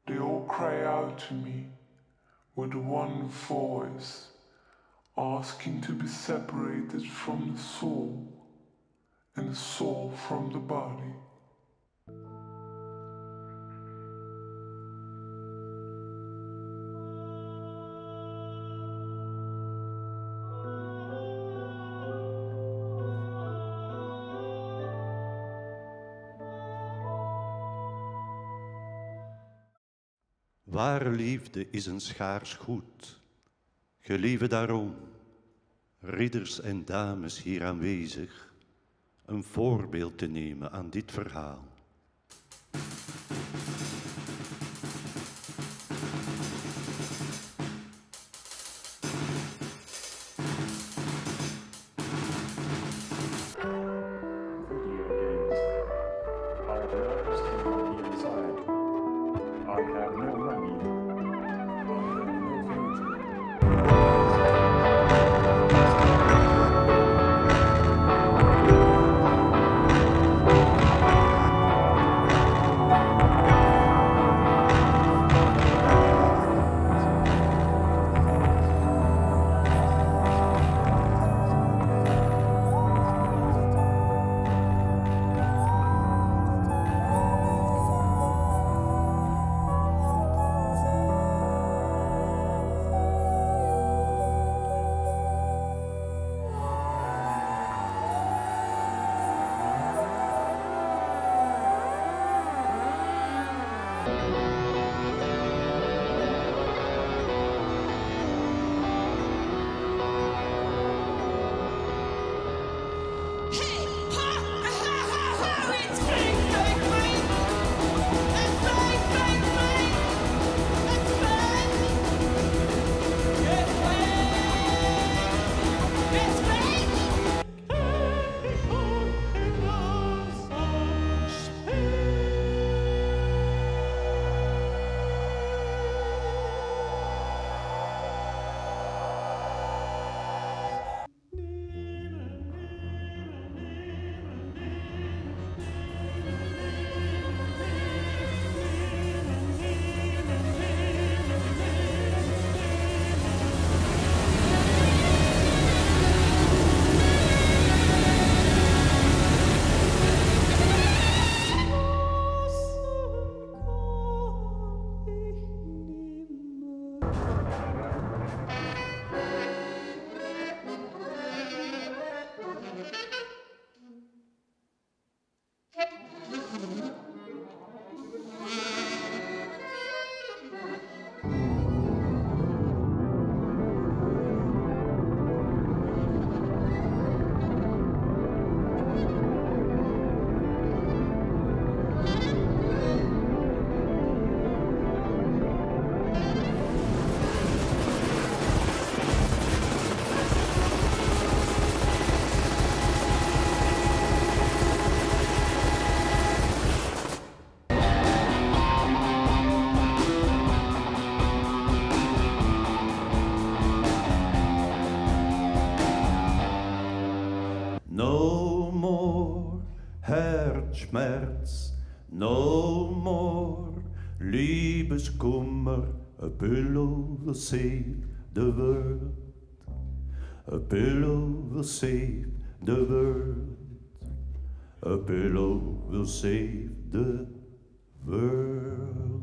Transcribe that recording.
They all cry out to me with one voice, asking to be separated from the soul and the soul from the body. Ware liefde is een schaars goed. Gelieve daarom, ridders en dames hier aanwezig, een voorbeeld te nemen aan dit verhaal. No more Herzschmerz, no more Liebeskummer. A pillow will save the world. A pillow will save the world. A pillow will save the world.